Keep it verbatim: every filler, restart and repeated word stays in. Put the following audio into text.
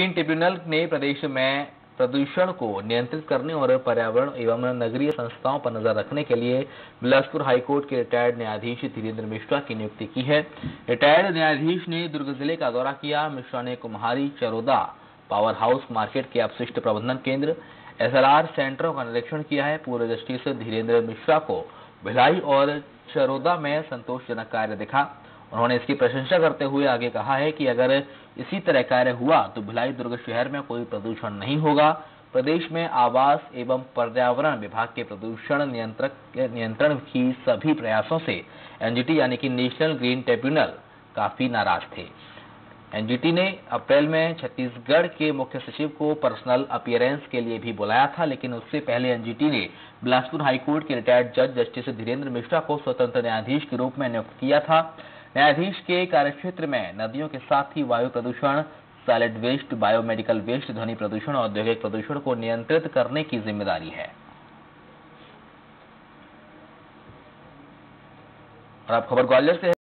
Green tribunal ने प्रदेश में प्रदूषण को नियंत्रित करने और पर्यावरण एवं नगरीय संस्थाओं पर नजर रखने के लिए बिलासपुर हाईकोर्ट के रिटायर्ड न्यायाधीश धीरेन्द्र मिश्रा की नियुक्ति की है। रिटायर्ड न्यायाधीश ने दुर्ग जिले का दौरा किया। मिश्रा ने Kumhari, Charoda, power house market के अपशिष्ट प्रबंधन केंद्र, एसएलआर सेंटरों का निरीक्षण किया है। पूर्व जस्टिस धीरेन्द्र मिश्रा को भिलाई और चरोदा में संतोषजनक कार्य दिखा। उन्होंने इसकी प्रशंसा करते हुए आगे कहा है कि अगर इसी तरह कार्य हुआ तो भिलाई दुर्ग शहर में कोई प्रदूषण नहीं होगा। प्रदेश में आवास एवं पर्यावरण विभाग के प्रदूषण नियंत्रक नियंत्रण की सभी प्रयासों से एनजीटी यानी कि नेशनल ग्रीन ट्रिब्यूनल काफी नाराज थे। एनजीटी ने अप्रैल में छत्तीसगढ़ के मुख्य सचिव को पर्सनल अपीयरेंस के लिए भी बुलाया था, लेकिन उससे पहले एनजीटी ने बिलासपुर हाईकोर्ट के रिटायर्ड जज जस्टिस धीरेन्द्र मिश्रा को स्वतंत्र न्यायाधीश के रूप में नियुक्त किया था। न्यायाधीश के कार्यक्षेत्र में नदियों के साथ ही वायु प्रदूषण, सॉलिड वेस्ट, बायोमेडिकल वेस्ट, ध्वनि प्रदूषण और औद्योगिक प्रदूषण को नियंत्रित करने की जिम्मेदारी है। और अब खबर ग्वालियर से है।